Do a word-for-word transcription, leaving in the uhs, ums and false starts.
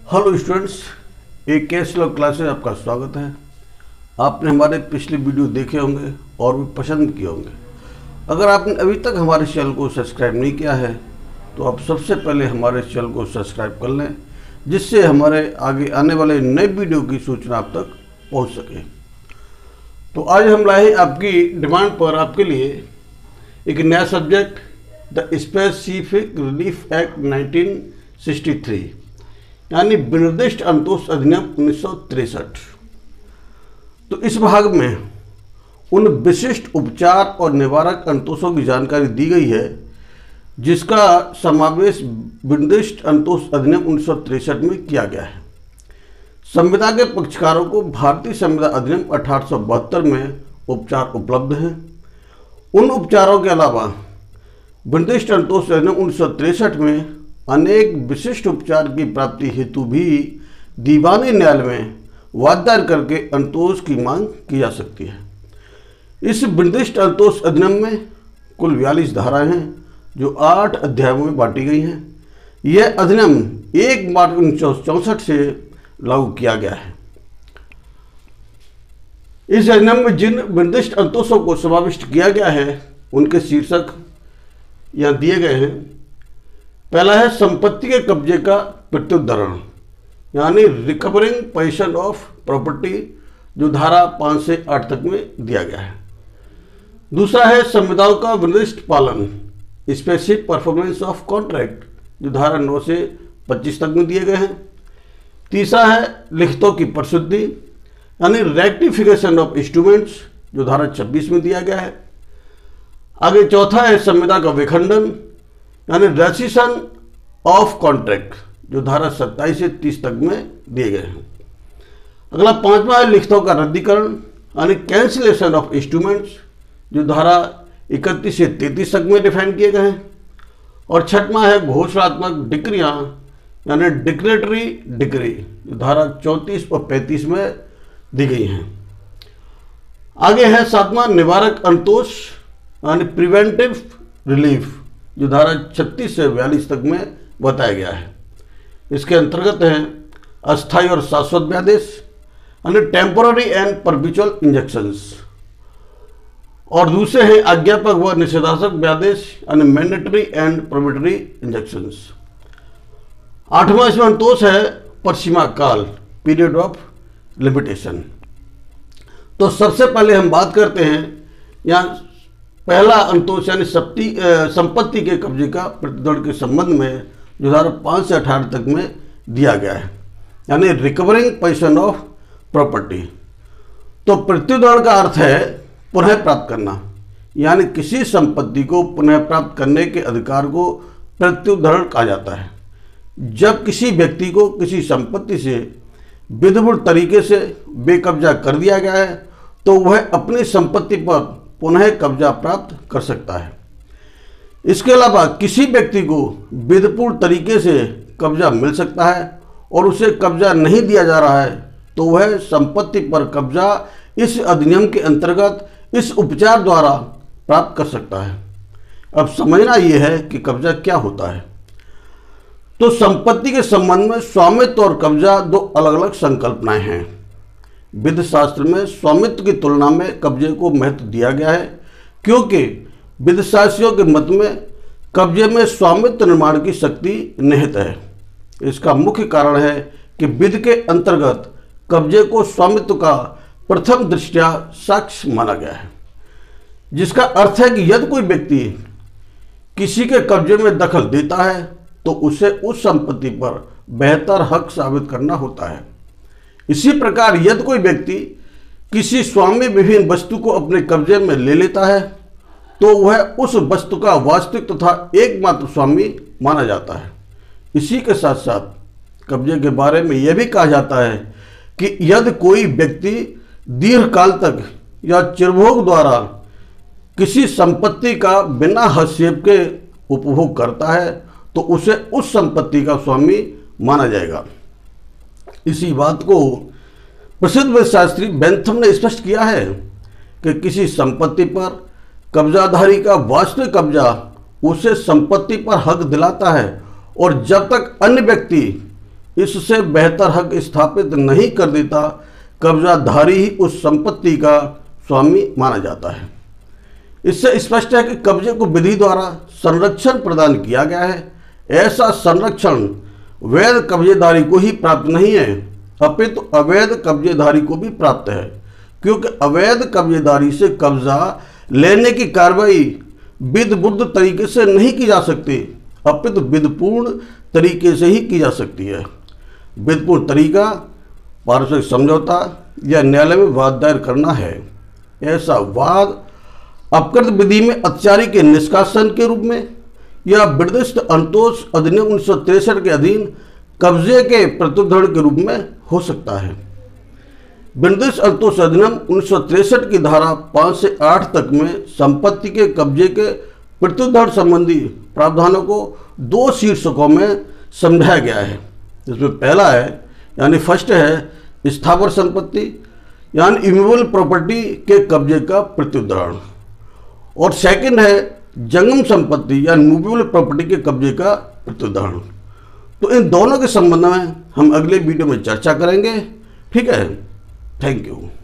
Hello students, एक case law class में आपका स्वागत है। आपने हमारे पिछले वीडियो देखे होंगे और भी पसंद किए होंगे। अगर आपने अभी तक हमारे चैनल को सब्सक्राइब नहीं किया है तो आप सबसे पहले हमारे चैनल को सब्सक्राइब कर लें, जिससे हमारे आगे आने वाले नए वीडियो की सूचना आप तक पहुंच सके। तो आज हम लाए आपकी डिमांड पर आपके लिए एक नया subject, the specific relief act nineteen sixty three, यानी विनिर्दिष्ट अंतोष अधिनियम उन्नीस सौ तिरसठ। तो इस भाग में उन विशिष्ट उपचार और निवारक अंतोषों की जानकारी दी गई है जिसका समावेश विनिर्दिष्ट अंतोष अधिनियम उन्नीस सौ तिरसठ में किया गया है। संविदा के पक्षकारों को भारतीय संविदा अधिनियम अठारह सौ बहत्तर में उपचार उपलब्ध हैं। उन उपचारों के अलावा विनिर्दिष्ट अंतोष अधिनियम उन्नीस सौ तिरसठ में अनेक विशिष्ट उपचार की प्राप्ति हेतु भी दीवानी न्यायालय में वाददार करके अंतोष की मांग की जा सकती है। इस विनिर्दिष्ट अंतोष अधिनियम में कुल बयालीस धाराएं हैं जो आठ अध्यायों में बांटी गई हैं। यह अधिनियम एक मार्च उन्नीस सौ चौंसठ से लागू किया गया है। इस अधिनियम में जिन विनिर्दिष्ट अंतोषों को समाविष्ट किया गया है उनके शीर्षक यहाँ दिए गए हैं। पहला है संपत्ति के कब्जे का प्रत्युद्धरण, यानी रिकवरिंग पोजीशन ऑफ प्रॉपर्टी, जो धारा पाँच से आठ तक में दिया गया है। दूसरा है संविदाओं का विनिर्दिष्ट पालन, स्पेसिफिक परफॉर्मेंस ऑफ कॉन्ट्रैक्ट, जो धारा नौ से पच्चीस तक में दिए गए हैं। तीसरा है लिखितों की प्रसिद्धि, यानी रेक्टिफिकेशन ऑफ इंस्ट्रूमेंट्स, जो धारा छब्बीस में दिया गया है। आगे चौथा है संविदा का विखंडन, यानी रेसिशन ऑफ कॉन्ट्रैक्ट, जो धारा सत्ताईस से तीस तक में दिए गए हैं। अगला पांचवा है लिखितों का रद्दीकरण, यानी कैंसिलेशन ऑफ इंस्ट्रूमेंट्स, जो धारा इकतीस से तैंतीस तक में डिफाइन किए गए हैं। और छठवां है घोषणात्मक डिक्रियां, यानी डिक्रेटरी डिक्री, जो धारा चौंतीस और पैंतीस में दी गई हैं। आगे है सातवां निवारक अंतोष, यानी प्रिवेंटिव रिलीफ, जो धारा छत्तीस से बयालीस तक में बताया गया है। इसके अंतर्गत हैं अस्थायी और शाश्वत व्यादेश, यानी टेम्पोररी एंड परपेचुअल इंजेक्शंस। और दूसरे हैं आज्ञापक व निषेधात्मक व्यादेश, यानी मैंडेटरी एंड प्रोहिबिटरी इंजेक्शंस। आठवां इसमें अंतोष है परिसीमा काल, पीरियड ऑफ लिमिटेशन। तो सबसे पहले हम बात करते हैं यहाँ पहला अंतोष, यानी संपत्ति के कब्जे का प्रतिदंड के संबंध में, जो धारा पाँच से अठारह तक में दिया गया है, यानी रिकवरिंग पोजीशन ऑफ प्रॉपर्टी। तो प्रतिदंड का अर्थ है पुनः प्राप्त करना, यानी किसी संपत्ति को पुनः प्राप्त करने के अधिकार को प्रत्युद्धरण कहा जाता है। जब किसी व्यक्ति को किसी संपत्ति से विधिवत तरीके से बेकब्जा कर दिया गया है तो वह अपनी संपत्ति पर पुनः कब्जा प्राप्त कर सकता है। इसके अलावा किसी व्यक्ति को विधिपूर्ण तरीके से कब्जा मिल सकता है और उसे कब्जा नहीं दिया जा रहा है तो वह संपत्ति पर कब्जा इस अधिनियम के अंतर्गत इस उपचार द्वारा प्राप्त कर सकता है। अब समझना यह है कि कब्जा क्या होता है। तो संपत्ति के संबंध में स्वामित्व और कब्जा दो अलग अलग संकल्पनाएं हैं। विधि शास्त्र में स्वामित्व की तुलना में कब्जे को महत्व दिया गया है, क्योंकि विधिशास्त्रियों के मत में कब्जे में स्वामित्व निर्माण की शक्ति निहित है। इसका मुख्य कारण है कि विधि के अंतर्गत कब्जे को स्वामित्व का प्रथम दृष्टया साक्ष्य माना गया है, जिसका अर्थ है कि यदि कोई व्यक्ति किसी के कब्जे में दखल देता है तो उसे उस संपत्ति पर बेहतर हक साबित करना होता है। इसी प्रकार यदि कोई व्यक्ति किसी स्वामी विहीन वस्तु को अपने कब्जे में ले लेता है तो वह उस वस्तु का वास्तविक तथा एकमात्र स्वामी माना जाता है। इसी के साथ साथ कब्जे के बारे में यह भी कहा जाता है कि यदि कोई व्यक्ति दीर्घकाल तक या चिरभोग द्वारा किसी संपत्ति का बिना हस्तक्षेप के उपभोग करता है तो उसे उस संपत्ति का स्वामी माना जाएगा। इसी बात को प्रसिद्ध वेदशास्त्री बेंथम ने स्पष्ट किया है कि किसी संपत्ति पर कब्जाधारी का वास्तविक कब्जा उसे संपत्ति पर हक दिलाता है और जब तक अन्य व्यक्ति इससे बेहतर हक स्थापित नहीं कर देता, कब्जाधारी ही उस संपत्ति का स्वामी माना जाता है। इससे स्पष्ट है कि कब्जे को विधि द्वारा संरक्षण प्रदान किया गया है। ऐसा संरक्षण वैध कब्जेदारी को ही प्राप्त नहीं है, अपितु तो अवैध कब्जेदारी को भी प्राप्त है, क्योंकि अवैध कब्जेदारी से कब्जा लेने की कार्रवाई विधिबुद्ध तरीके से नहीं की जा सकती, अपितु विधिपूर्ण तरीके से ही की जा सकती है। विधिपूर्ण तरीका पारस्परिक समझौता या न्यायालय में वाद दायर करना है। ऐसा वाद अपकृत विधि में अत्याचारी के निष्कासन के रूप में या विनिर्दिष्ट अंतोष अधिनियम उन्नीस सौ तिरसठ के अधीन कब्जे के प्रत्युद्धरण के रूप में हो सकता है। विनिर्दिष्ट अंतोष अधिनियम उन्नीस सौ तिरसठ की धारा पाँच से आठ तक में संपत्ति के कब्जे के प्रत्युद्धरण संबंधी प्रावधानों को दो शीर्षकों में समझाया गया है। इसमें पहला है यानी फर्स्ट है स्थावर संपत्ति यानी इमूवेबल प्रॉपर्टी के कब्जे का प्रत्युद्धरण, और सेकंड है जंगम संपत्ति या मूवेबल प्रॉपर्टी के कब्जे का प्रत्युद्धरण। तो इन दोनों के संबंध में हम अगले वीडियो में चर्चा करेंगे। ठीक है, थैंक यू।